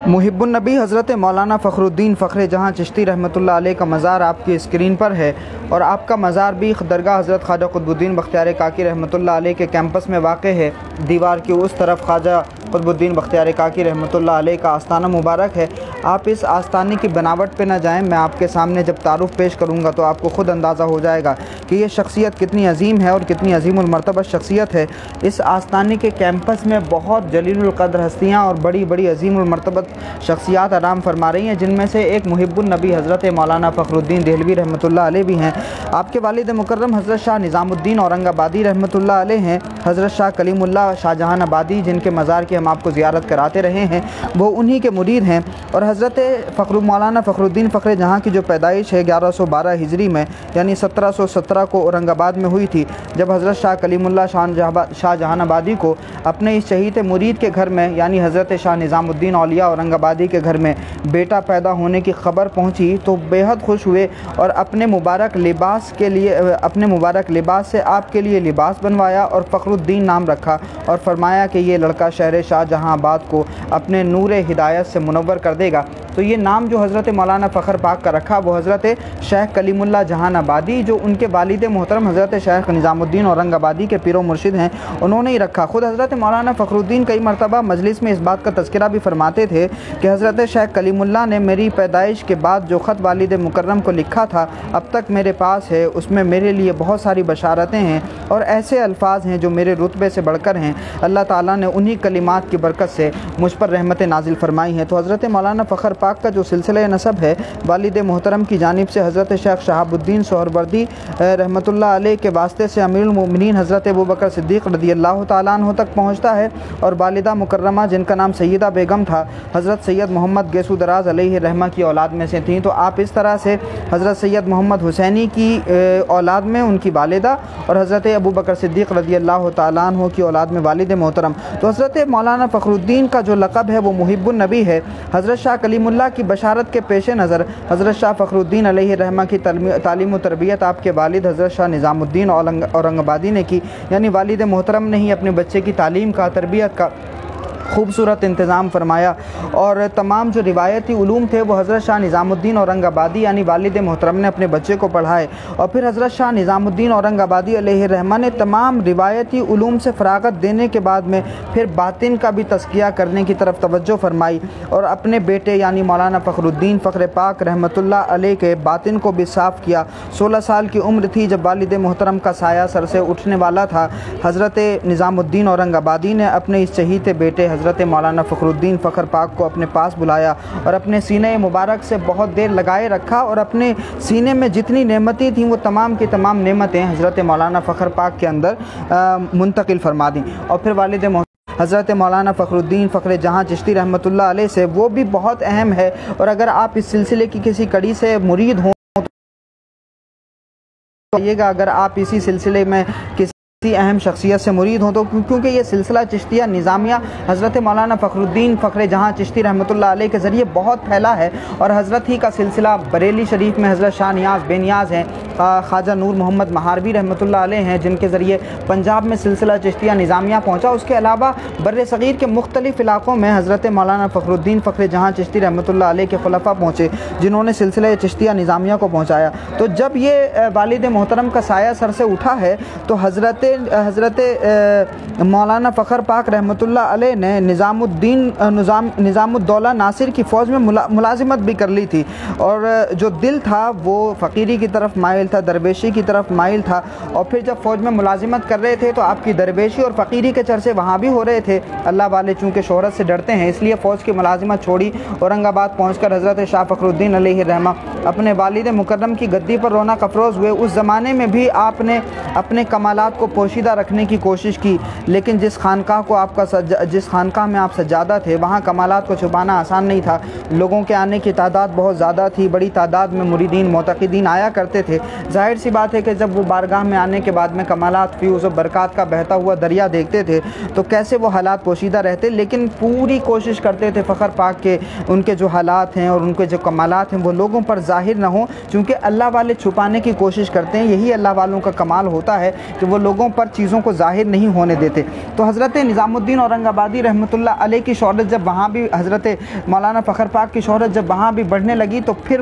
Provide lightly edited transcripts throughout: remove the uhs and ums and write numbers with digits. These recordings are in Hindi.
मुहिब्बुन नबी हज़रत मौलाना फ़खरुद्दीन फ़ख्र जहाँ चिश्ती रहमतुल्लाह अलैह का मज़ार आपकी स्क्रीन पर है और आपका मज़ार भी दरगाह हज़रत ख्वाजा क़ुतबुद्दीन बख्तियार काकी रहमतुल्लाह अलैह के कैंपस में वाक़ है। दीवार की उस तरफ ख्वाजा क़ुतबुद्दीन बख्तियार काकी रहमतुल्लाह अलैह का आस्ताना मुबारक है। आप इस आस्ताने की बनावट पे ना जाएं, मैं आपके सामने जब तारुफ़ पेश करूँगा तो आपको ख़ुद अंदाज़ा हो जाएगा कि ये शख्सियत कितनी अजीम है और कितनी अजीमुल मर्तबा शख्सियत है। इस आस्ताने के कैंपस में बहुत जलीलुल क़द्र हस्तियाँ और बड़ी बड़ी अजीमुल मर्तबा शख्सियात आराम फरमा रही हैं, जिनमें से एक मुहिब्बुन नबी हज़रत मौलाना फ़खरुद्दीन देहलवी रहमतुल्लाह अलैह भी हैं। आपके वालिद मुकर्रम हज़रत शाह निज़ामुद्दीन औरंगाबादी रहमतुल्लाह अलैह हैं। हज़रत शाह कलीमुल्लाह शाहजहान आबादी, जिनके मज़ार की हम आपको ज़ियारत कराते रहे हैं, वो उन्हीं के मुरीद हैं। और हज़रत मौलाना फ़खरुद्दीन फ़ख्र जहाँ की जो पैदाइश है 1112 हिजरी में यानी 1717 को औरंगाबाद में हुई थी, जब हज़रत शाह कलीमुल्लाह शाहजहान आबादी को अपने इस शहीद मुरीद के घर में यानी हज़रत शाह निज़ामुद्दीन औलिया औरंगाबादी के घर में बेटा पैदा होने की ख़बर पहुंची तो बेहद खुश हुए और अपने मुबारक लिबास से आपके लिए लिबास बनवाया और फ़खरुद्दीन नाम रखा और फरमाया कि ये लड़का शहर शाहजहांबाद को अपने नूर हिदायत से मुनव्वर कर देगा। तो ये नाम जो हज़रत मौलाना फ़ख्र पाक का रखा वो हज़रत शेख कलीमुल्लाह जहान आबादी, जो उनके वालिद मोहतरम हज़रत शेख निज़ामुद्दीन औरंगाबादी के पीरो मुर्शिद हैं, उन्होंने ही रखा। ख़ुद हज़रत मौलाना फ़खरुद्दीन कई मरतबा मजलिस में इस बात का तज़किरा भी फरमाते थे कि हज़रत शेख कलीमुल्लाह ने मेरी पैदाइश के बाद जो ख़त वालिद मुकर्रम को लिखा था अब तक मेरे पास है, उसमें मेरे लिए बहुत सारी बशारतें हैं और ऐसे अल्फाज हैं जो मेरे रुतबे से बढ़कर हैं। अल्लाह ताला ने उन्हीं कलिमात की बरकत से मुझ पर रहमतें नाजिल फरमाई हैं। तो हज़रत मौलाना फ़ख्र पाक का जो सिलसिला नसब है वालिद मोहतरम की जानिब से हज़रत शेख शहाबुद्दीन सोहरवर्दी रहमतुल्लाह अलैह के वास्ते से अमीरुल मोमिनीन हज़रत अबू बकर सिद्दीक़ रज़ियल्लाहु ताला अन्हु तक पहुँचता है और वालिदा मुकर्रमा जिनका नाम सैयदा बेगम था हज़रत सैयद मोहम्मद गेसू दराज अलैहि रहमा की औलाद में से थीं। तो आप इस तरह से हज़रत सैयद मोहम्मद हुसैनी की औलाद में उनकी वालिदा और हज़रत अबू बकर सिद्दीक़ रज़ियल्लाहु ताला अन्हु की औलाद में वालिद मोहतरम। तो हज़रत मौलाना फ़खरुद्दीन का जो लक़ब है वो मुहिब्बुन नबी है। हज़रत शाह कलीमुल्लाह की बशारत के पेश नज़र हज़रत शाह फ़खरुद्दीन अलैहि रहमा की तालीम व तरबियत आपके वालिद हज़रत शाह निज़ामुद्दीन औरंगाबादी ने की, यानी वालिद मोहतरम ने ही अपने बच्चे की तालीम का तरबियत का खूबसूरत इंतज़ाम फरमाया और तमाम जो रिवायती उलूम थे वो हज़रत शाह निज़ामुद्दीन औरंगाबादी यानी वालिद मोहतरम ने अपने बच्चे को पढ़ाए और फिर हज़रत शाह निज़ामुद्दीन औरंगाबादी अलैहि रहमा ने तमाम रिवायती उलूम से फ़राग़त देने के बाद में फिर बातिन का भी तज़किया करने की तरफ तवज्जो फरमाई और अपने बेटे यानी मौलाना फ़खरुद्दीन फ़ख्र पाक रहमतुल्लाह अलैह के बातिन को भी साफ़ किया। 16 साल की उम्र थी जब वालिद मोहतरम का साया सर से उठने वाला था। हज़रत निज़ामुद्दीन औरंगाबादी ने अपने इस शहीद बेटे हज़रत मौलाना फ़खरुद्दीन फ़ख्र पाक को अपने पास बुलाया और अपने सीने मुबारक से बहुत देर लगाए रखा और अपने सीने में जितनी नेमतें थीं वो तमाम की तमाम नेमतें हज़रत मौलाना फ़ख्र पाक के अंदर मुंतकिल फरमा दी। और फिर वालिद हज़रत मौलाना फ़खरुद्दीन फ़ख्र जहाँ चिश्ती रहमतुल्लाह अलैह से वो भी बहुत अहम है और अगर आप इस सिलसिले की किसी कड़ी से मुरीद हों तो आइएगा। अगर आप इसी सिलसिले में किसी अहम शख्सियत से मुरीद हों तो क्योंकि ये सिलसिला चिश्तिया निज़ामिया हज़रत मौलाना फ़खरुद्दीन फ़ख्र जहाँ चिश्ती रहमतुल्लाह अलैह के ज़रिए बहुत फैला है और हज़रत ही का सिलसिला बरेली शरीफ में हज़रत शाह नियाज़ बेनियाज़ हैं, ख्वाजा नूर मोहम्मद महारवी रहमतुल्लाह अलैह हैं जिनके ज़रिए पंजाब में सिलसिला चिश्तिया निज़ामिया पहुँचा। उसके अलावा बर्र सग़ीर के मुख्तलिफ़ इलाक़ों में हज़रत मौलाना फ़खरुद्दीन फ़ख्र जहाँ चिश्ती रहमतुल्लाह अलैह के खुलफ़ा पहुँचे जिन्होंने सिलसिला चिश्तिया निज़ामिया को पहुँचाया। तो जब ये वालिद मोहतरम का साया सर से उठा है तो हज़रत मौलाना फ़ख्र पाक रहमतुल्लाह अलैह ने निज़ामुद्दौला नासिर की फ़ौज में मुलाजिमत भी कर ली थी और जो दिल था वो फ़कीरी की तरफ माइल था, दरवेशी की तरफ माइल था। और फिर जब फ़ौज में मुलाजिमत कर रहे थे तो आपकी दरवेशी और फ़कीरी के चर्चे वहाँ भी हो रहे थे। अल्लाह वाले चूँकि शोहरत से डरते हैं इसलिए फ़ौज की मुलाजिमत छोड़ी, औरंगाबाद पहुँचकर हज़रत शाह फ़खरुद्दीन अलैहि रहमा अपने वालिद मुकर्रम की गद्दी पर रौनक अफरोज़ हुए। उस ज़माने में भी आपने अपने कमालात को पोशीदा रखने की कोशिश की, लेकिन जिस खानकाह में आप सज्जादा थे वहाँ कमालात को छुपाना आसान नहीं था। लोगों के आने की तादाद बहुत ज़्यादा थी, बड़ी तादाद में मुरीदीन मोतक़िदीन आया करते थे। जाहिर सी बात है कि जब वो बारगाह में आने के बाद में कमालात फ़यूज़ व बरक़ात का बहता हुआ दरिया देखते थे तो कैसे वो हालात पोशीदा रहते, लेकिन पूरी कोशिश करते थे फ़ख्र पाक के उनके जो हालात हैं और उनके जो कमालात हैं वो लोगों पर ज़ाहिर न हो, चूँकि अल्लाह वाले छुपाने की कोशिश करते हैं। यही अल्लाह वालों का कमाल होता है कि वो लोगों तरीक़ों पर चीज़ों को ज़ाहिर नहीं होने देते। तो हज़रत निज़ामुद्दीन औरंगाबादी रहमतुल्लाह अलैह की शोहरत जब वहाँ भी, हज़रत मौलाना फ़खर पाक की शोहरत जब वहाँ भी बढ़ने लगी, तो फिर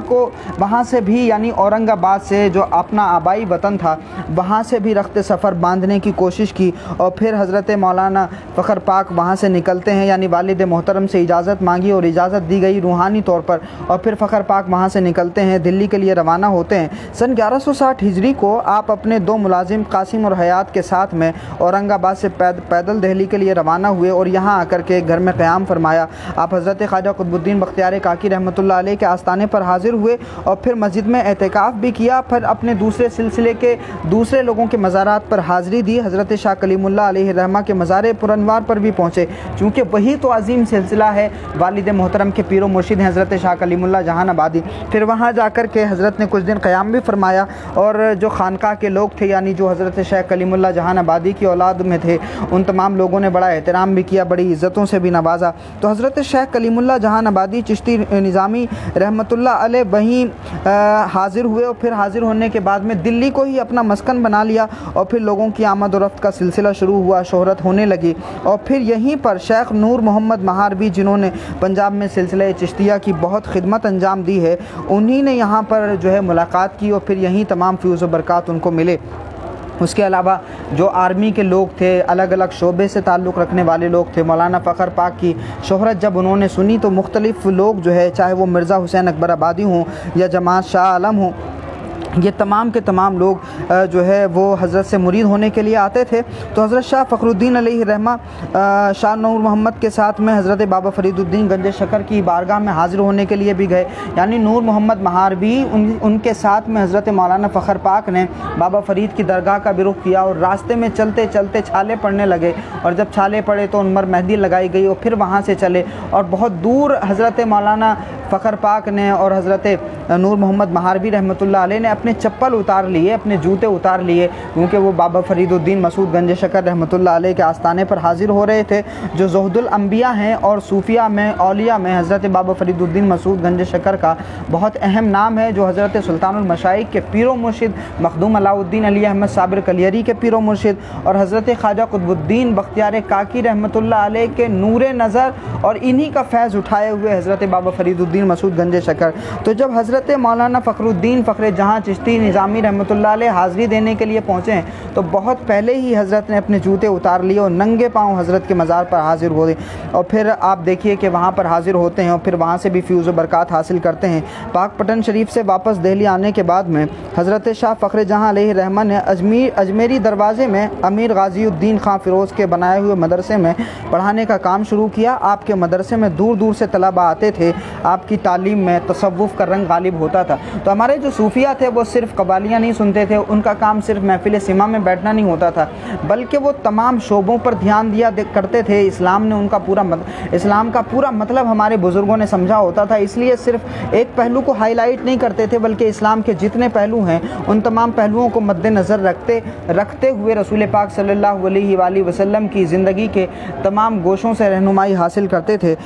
वहाँ से भी यानी औरंगाबाद से जो अपना आबाई वतन था वहाँ से भी रख्त सफ़र बांधने की कोशिश की। और फिर हज़रत मौलाना फ़खर पाक वहाँ से निकलते हैं, यानी वालिद मोहतरम से इजाज़त मांगी और इजाज़त दी गई रूहानी तौर पर, और फिर फ़खर पाक वहाँ से निकलते हैं, दिल्ली के लिए रवाना होते हैं। सन 1160 हिजरी को आप अपने 2 मुलाजिम कासिम और हयात के साथ में औरंगाबाद से पैदल दिल्ली के लिए रवाना हुए और यहाँ आकर के घर में क़याम फरमाया। आप हज़रत ख्वाजा कुतुबुद्दीन बख्तियार काकी रहमतुल्लाह अलैह के आस्थाने पर हाजिर हुए और फिर मस्जिद में एहतिकाफ़ भी किया। फिर अपने दूसरे सिलसिले के दूसरे लोगों के मज़ारात पर हाज़िरी दी। हज़रत शाह कलीमुल्लाह अलैहि रहमा के मज़ार पुरनवार पर भी पहुँचे, चूँकि वही तो अजीम सिलसिला है, वालिद मोहतरम के पीर व मुर्शिद हैं हज़रत शाह कलीमुल्लाह जहानाबादी। फिर वहाँ जाकर के हज़रत ने कुछ दिन क़याम भी फरमाया और जो खानका के लोग थे, यानी जो हज़रत शेख कलीमुल्लाह जहानाबादी की औलाद में थे, उन तमाम लोगों ने बड़ा एहतराम भी किया, बड़ी इज़्ज़तों से भी नवाजा। तो हज़रत शेख कलीमुल्लाह जहानाबादी चिश्ती निज़ामी रहमतुल्लाह अलैह वहीं हाज़िर हुए और फिर हाज़िर होने के बाद में दिल्ली को ही अपना मस्कन बना लिया और फिर लोगों की आमद और रफ्त का सिलसिला शुरू हुआ, शोहरत होने लगी। और फिर यहीं पर शेख नूर मोहम्मद महारवी, जिन्होंने पंजाब में सिलसिला चिश्तिया की बहुत खिदमत अंजाम दी है, उन्हीं ने यहाँ पर जो है मुलाकात की और फिर यहीं तमाम फ़्यूज़ व बरक़ात उनको मिले। उसके अलावा जो आर्मी के लोग थे, अलग अलग शोबे से ताल्लुक़ रखने वाले लोग थे, मौलाना फ़खर पाक की शोहरत जब उन्होंने सुनी तो मुख्तलिफ़ लोग जो है, चाहे वो मिर्ज़ा हुसैन अकबर आबादी हों या जमात शाह आलम हों, ये तमाम के तमाम लोग जो है वो हज़रत से मुरीद होने के लिए आते थे। तो हज़रत शाह फ़खरुद्दीन अलैहि रहमा शाह नूर मोहम्मद के साथ में हज़रत बाबा फ़रीदुद्दीन गंज शकर की बारगाह में हाज़िर होने के लिए भी गए, यानी नूर मोहम्मद महारवी उनके साथ में हज़रत मौलाना फ़खर पाक ने बाबा फ़रीद की दरगाह का भी रुख किया और रास्ते में चलते चलते छाले पड़ने लगे और जब छाले पड़े तो उन पर मेहंदी लगाई गई और फिर वहाँ से चले और बहुत दूर हज़रत मौलाना फ़खर पाक ने और हज़रत नूर मोहम्मद महारवी रहमतुल्लाह अलैह ने अपने चप्पल उतार लिए, अपने जूते उतार लिए, क्योंकि वो बाबा फ़रीदुद्दीन मसूद गंज शकर रहमतुल्लाह अलैह के आस्थाने पर हाज़िर हो रहे थे, जो ज़ुहदुल अंबिया हैं और सूफिया में औलिया में हज़रत बाबा फ़रीदुद्दीन मसूद गंज शकर का बहुत अहम नाम है, जो हज़रत सुल्तानुल मशाइख के पीरो मुर्शिद मखदूम अलाउद्दीन अली अहमद साबिर कलियरी के पीरो मुर्शिद और हज़रत ख्वाजा कुतुबुद्दीन बख्तियार काकी रहमतुल्लाह अलैह के नूरे नज़र और इन्हीं का फैज़ उठाए हुए हज़रत बाबा फ़रीदुद्दीन मसूद गंज शकर। तो जब हज़रत मौलाना फ़खरुद्दीन फ़खरे जहाँ चिश्ती निज़ामी रहमतुल्लाह अलैह हाज़िरी देने के लिए पहुँचे हैं तो बहुत पहले ही हज़रत ने अपने जूते उतार लिए और नंगे पाँव हज़रत के मज़ार पर हाज़िर हो गए और फिर आप देखिए कि वहाँ पर हाज़िर होते हैं और फिर वहाँ से भी फ़्यूज़ बरक़ात हासिल करते हैं। पाक पटन शरीफ से वापस दिल्ली आने के बाद में हज़रत शाह फ़खरे जहाँ अलैहि रहमा ने अजमेरी दरवाज़े में अमीर गाज़ीउद्दीन खां फ़िरोज़ के बनाए हुए मदरसे में पढ़ाने का काम शुरू किया। आपके मदरसे में दूर दूर से तलबा आते थे, आपकी तालीम में तसव्वुफ़ का रंग गालिब होता था। तो हमारे जो सूफिया थे वो सिर्फ़ कवालियाँ नहीं सुनते थे, उनका काम सिर्फ महफिल सिमा में बैठना नहीं होता था, बल्कि वो तमाम शोबों पर ध्यान दिया करते थे। इस्लाम ने उनका इस्लाम का पूरा मतलब हमारे बुज़ुर्गों ने समझा होता था, इसलिए सिर्फ एक पहलू को हाईलाइट नहीं करते थे, बल्कि इस्लाम के जितने पहलू हैं उन तमाम पहलुओं को मद्देनज़र रखते हुए रसूल पाक सल्लल्लाहु अलैहि वसल्लम की ज़िंदगी के तमाम गोशों से रहनुमाई हासिल करते थे।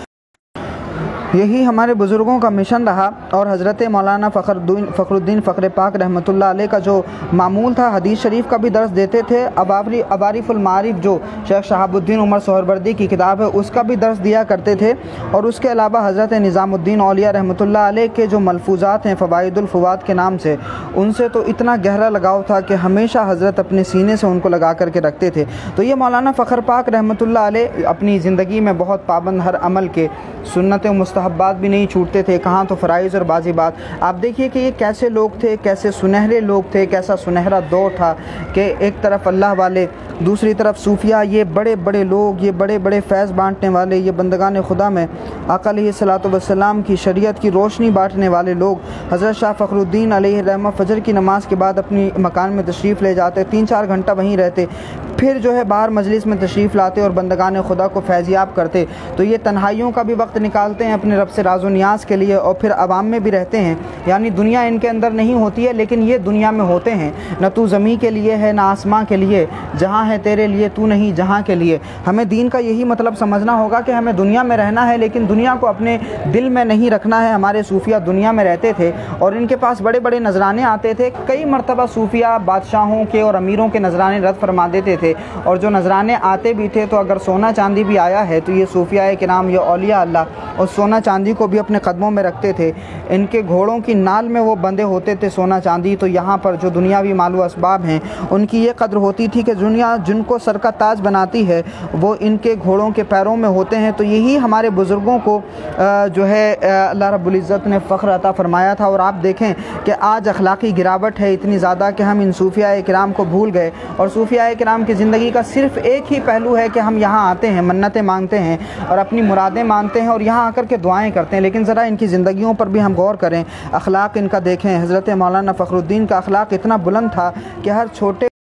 यही हमारे बुज़ुर्गों का मिशन रहा और हज़रत मौलाना फ़खरुद्दीन फ़खरे पाक रहमतुल्लाह अलैह का जो मामूल था, हदीस शरीफ का भी दर्स देते थे। अबारिफ़ुल मारिफ जो शेख शहाबुद्दीन उमर सोहरवर्दी की किताब है उसका भी दर्स दिया करते थे। और उसके अलावा हज़रत निज़ामुद्दीन औलिया रहमतुल्लाह अलैह के जो मलफूज़ात हैं फ़वाइदुल फ़ुवाद के नाम से, उनसे तो इतना गहरा लगाव था कि हमेशा हज़रत अपने सीने से उनको लगा करके रखते थे। तो ये मौलाना फ़खर पाक रहमतुल्लाह अलैह अपनी ज़िंदगी में बहुत पाबंद, हर अमल के सुन्नत मुस्तहब्बात भी नहीं छूटते थे, कहाँ तो फ़राइज़ और बाज़िबात। आप देखिए कि ये कैसे लोग थे, कैसे सुनहरे लोग थे, कैसा सुनहरा दौर था कि एक तरफ अल्लाह वाले, दूसरी तरफ सूफिया, ये बड़े बड़े लोग, ये बड़े बड़े फैज़ बांटने वाले, ये बंदगान खुदा में आका अलैहिस्सलातु वस्सलाम की शरीयत की रोशनी बांटने वाले लोग। हज़रत शाह फ़खरुद्दीन अलैहि रहमा फ़जर की नमाज़ के बाद अपनी मकान में तशरीफ़ ले जाते, 3-4 घंटा वहीं रहते, फिर जो है बाहर मजलिस में तशरीफ़ लाते और बंदगान खुदा को फैज़याब करते। तो ये तन्हाइयों का भी वक्त निकालते हैं अपने रब से राज़ो नियाज़ के लिए, और फिर अवाम में भी रहते हैं। यानी दुनिया इनके अंदर नहीं होती है, लेकिन ये दुनिया में होते हैं। न तू ज़मीं के लिए है न आसमां के लिए, जहाँ है तेरे लिए तू नहीं जहाँ के लिए। हमें दीन का यही मतलब समझना होगा कि हमें दुनिया में रहना है, लेकिन दुनिया को अपने दिल में नहीं रखना है। हमारे सूफिया दुनिया में रहते थे और इनके पास बड़े बड़े नजराने आते थे। कई मरतबा सूफिया बादशाहों के और अमीरों के नजराने रद्द फरमा देते थे, और जो नजराने आते भी थे तो अगर सोना चांदी भी आया है तो ये सूफिया के नाम या औलिया अल्लाह और सोना चांदी को भी अपने कदमों में रखते थे। इनके घोड़ों की नाल में वो बंधे होते थे सोना चांदी। तो यहाँ पर जो दुनियावी मालू असबाब हैं उनकी ये कद्र होती थी कि दुनिया जिनको सर का ताज बनाती है वो इनके घोड़ों के पैरों में होते हैं। तो यही हमारे बुज़ुर्गों को जो है अल्लाह रब्बुल इज़्ज़त ने फ़ख्र अता फ़रमाया था। और आप देखें कि आज अखलाकी गिरावट है इतनी ज़्यादा कि हम इन सूफिया किराम को भूल गए, और सूफिया किराम की ज़िंदगी का सिर्फ़ एक ही पहलू है कि हम यहाँ आते हैं, मन्नतें मांगते हैं और अपनी मुरादें मानते हैं और यहाँ आकर के दुआएं करते हैं। लेकिन ज़रा इनकी ज़िंदगियों पर भी हम गौर करें, अखलाक इनका देखें। हज़रत मौलाना फ़खरुद्दीन का अखलाक इतना बुलंद था कि हर छोटे